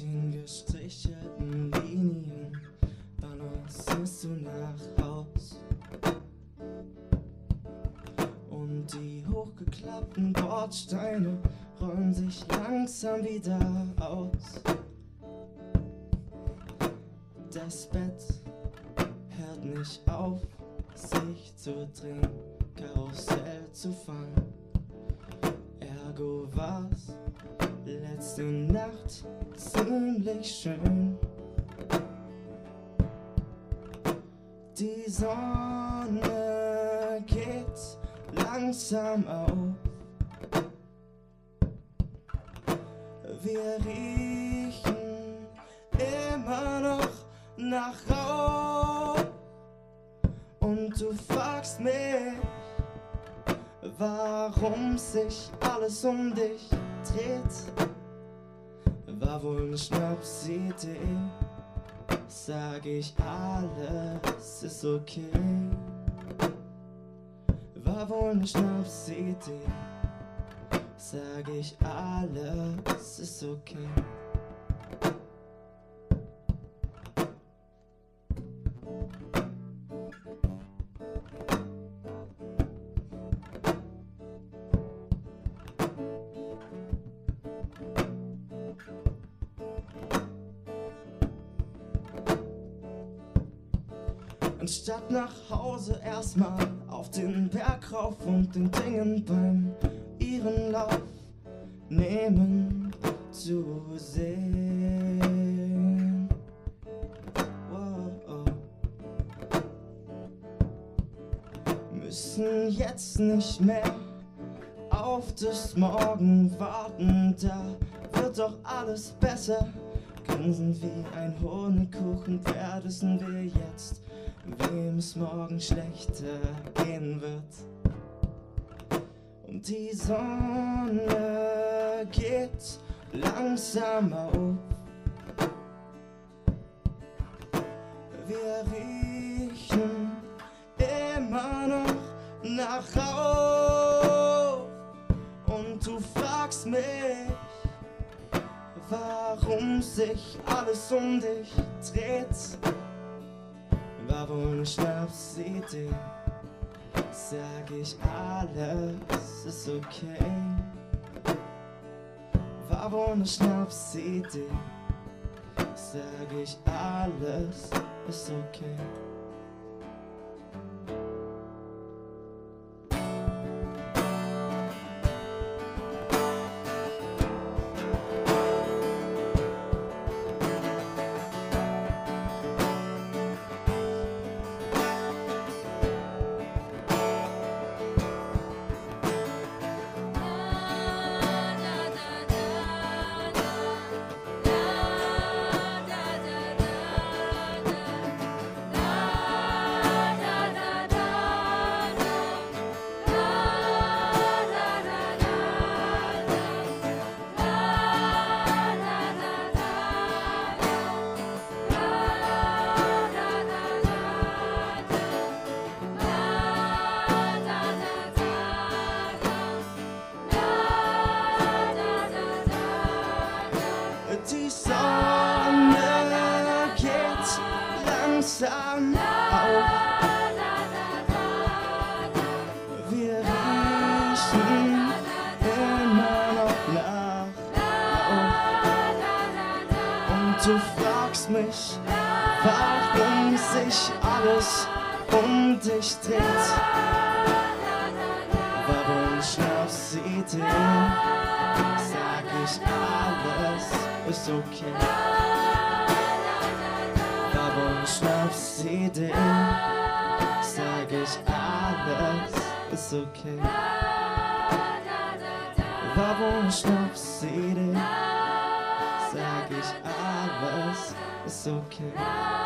den gestrichelten Linien balancierst du nach Haus. Und die hochgeklappten Bordsteine rollen sich langsam wieder aus. Das Bett hört nicht auf, sich zu drehen, Karussell zu fahren. Ergo war's letzte Nacht ziemlich schön. Die Sonne geht langsam auf. Wir riechen immer noch nach Rauch. Und du fragst mich, warum sich alles um dich dreht. War wohl ne Schnapsidee, sag ich, alles ist okay. War wohl ne Schnapsidee, sag ich, alles ist okay. Anstatt nach Hause erstmal auf den Berg rauf und den Dingen beim ihren Lauf nehmen zu sehen. Wow. Müssen jetzt nicht mehr auf das Morgen warten, da wird doch alles besser. Grinsen wie ein Honigkuchen, wer wissen wir jetzt, wem es morgen schlechter gehen wird. Und die Sonne geht langsam auf. Wir riechen immer noch nach Rauch. Und du fragst mich, warum sich alles um dich dreht. War wohl ne Schnapsidee, sag ich, alles ist okay. War wohl ne Schnapsidee, sag ich, alles ist okay. Die Sonne geht langsam auf. Wir riechen immer noch nach Rauch. Und du fragst mich, warum sich alles um dich dreht. Warum Schnapsidee, sag ich, alles ist okay. Warum Schnapsidee, sag ich, alles ist okay. Warum Schnapsidee, sag ich, alles ist okay.